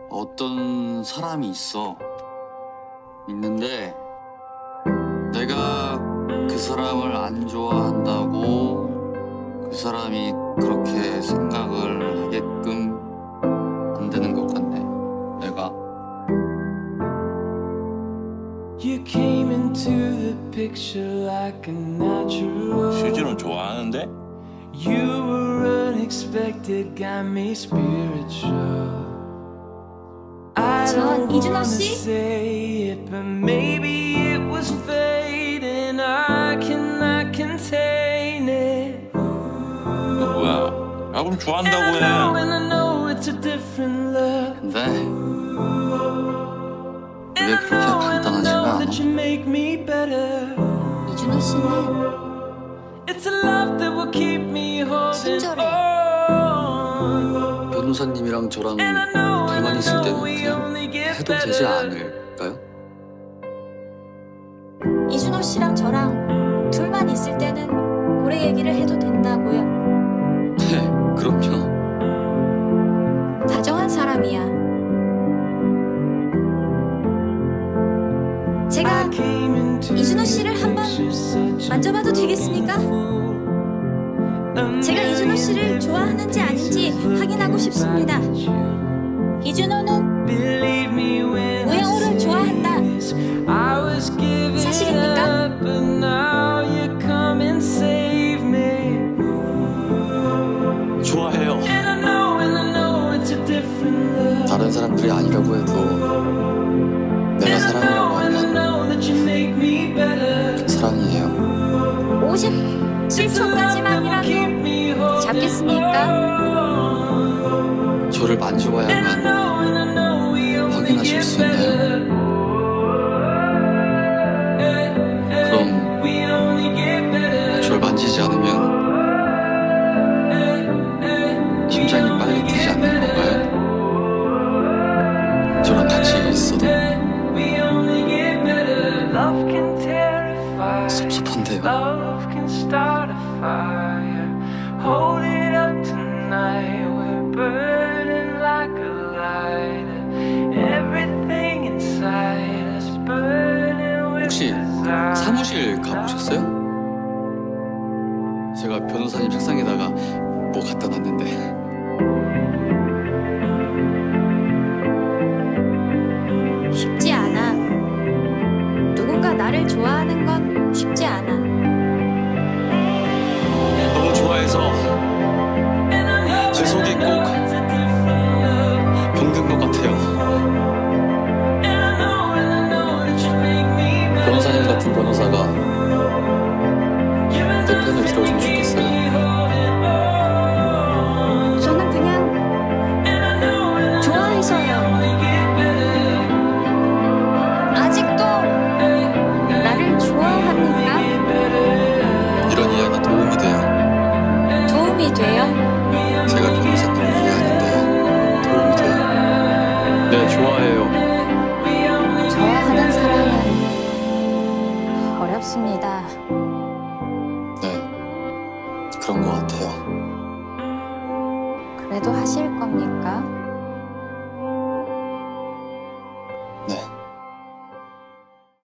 어떤 사람이 있는데 내가 그 사람을 안 좋아한다고 그 사람이 그렇게 생각을 하게끔 만드는 것 같네, 내가. 슈즈는 좋아하는데? You were unexpected, got me spiritual. 전 이준호 씨? Say it, but maybe it was fate and I cannot contain it. 누구야? 야, 그럼 좋아한다고 해. And I know it's a different love. 근데 그게 그렇게 간단하지가 않아. 이준호 씨는 It's a love that will keep me holding 친절해. on. 변호사님이랑 저랑 둘만 있을 때는 그냥 해도 되지 않을까요? 이준호 씨랑 저랑 둘만 있을 때는 고래 얘기를 해도 된다고요. 네, 그럼요. 다정한 사람이야. 제가 이준호 씨를 한번 만져봐도 되겠습니까? 제가 이준호 씨를 좋아하는지 아닌지 확인하고 싶습니다. 이준호는 우영우를 좋아한다. 사실입니까? 좋아해요. 다른 사람들이 아니라고 해도 내가 사람이라고 하면 사랑이에요. 57초까지만이라도 잡겠습니까? 저를 만져봐야만 확인하실 수 있나요? 그럼 저를 만지지 않으면 심장이 빨리 뛰지 않는 건가요? 저랑 같이 있어도 섭섭한데요. 혹시 사무실 가보셨어요? 제가 변호사님 책상에다가 뭐 갖다 놨는데. 쉽지 않아. 누군가 나를 좋아하는 건 쉽지 않아. 너무 좋아해서 제 속이 꼭 병든 것 같아요. 변호사님 같은 변호사가 내 편을 들어주면 좋겠어요. 저는 그냥 좋아해서요. 아직도 나를 좋아합니까? 이런 이야기가 도움이 돼요. 도움이 돼요? 제가 변호사님 이해하는데 도움이 돼요. 네, 좋아해요. 좋아하는 사랑은 어렵습니다. 네, 그런 것 같아요. 그래도 하실 겁니까?